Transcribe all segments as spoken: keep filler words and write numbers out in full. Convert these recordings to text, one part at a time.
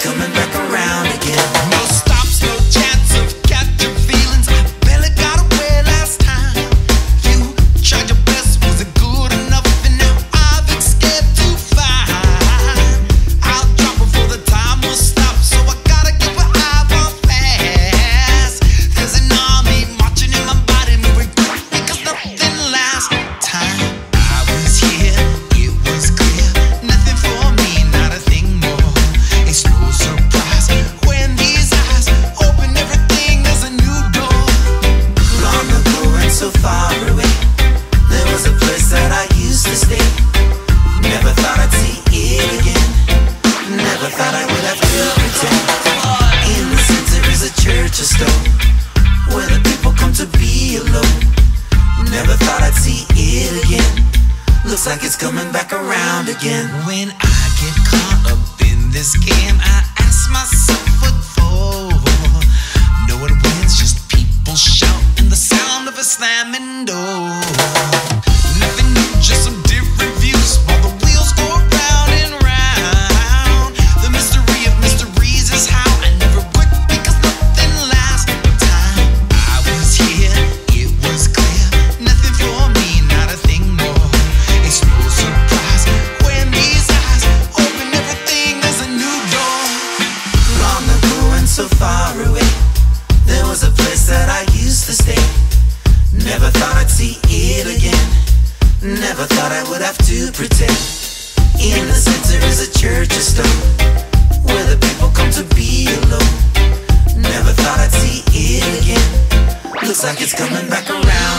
coming back around again. No stops, no chance of captive feelings. I barely got away last time. You tried your best, wasn't good enough, and now I've escaped to find. I'll drop before the time will stop, so I gotta keep an eye on fast. There's an army marching in my body, moving quick because nothing lasts. Time I was here, it was clear, nothing for me, not a thing more. It's no surprise when these eyes open, everything is a new door. Long ago and so far away, there was a place that I used to stay. Never thought I'd see it again. Never thought I would have to pretend. In the center is a church or stone where the people come to be alone. Never thought I'd see it again. Looks like it's coming back around again. When I get caught up in this game, I ask myself what for. No one wins, just people shout and the sound of a slamming door. Nothing new, just some different views while the wheels go round and round. The mystery of mysteries is how I never quit because nothing lasts. Time I was here, it was clear, nothing for me, not a thing more. It's no surprise when these eyes open, everything is a new door. Long ago and so far away, there was a place that I used to stay. Never thought I'd see it again. Never thought I would have to pretend. In the center is a church of stone where the people come to be alone. Never thought I'd see it again. Looks like it's coming back around.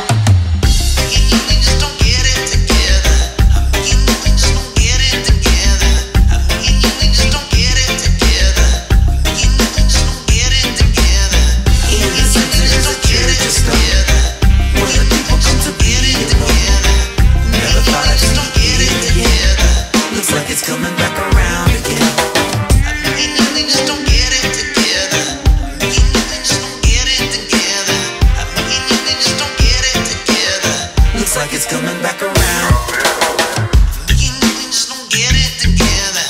We just don't get it together. Me and you, we just don't get it together. Me and you, we just don't get it together. Me and you, we just don't get it together. In the center is a church of stone where the people come to be alone. Never thought I'd see it again. Looks like it's coming back around again. Me and you, we just don't get it together. Me and you, we just don't get it together. Me and you, we just don't get it together. Looks like it's coming back around. Me and you, we just don't get it together.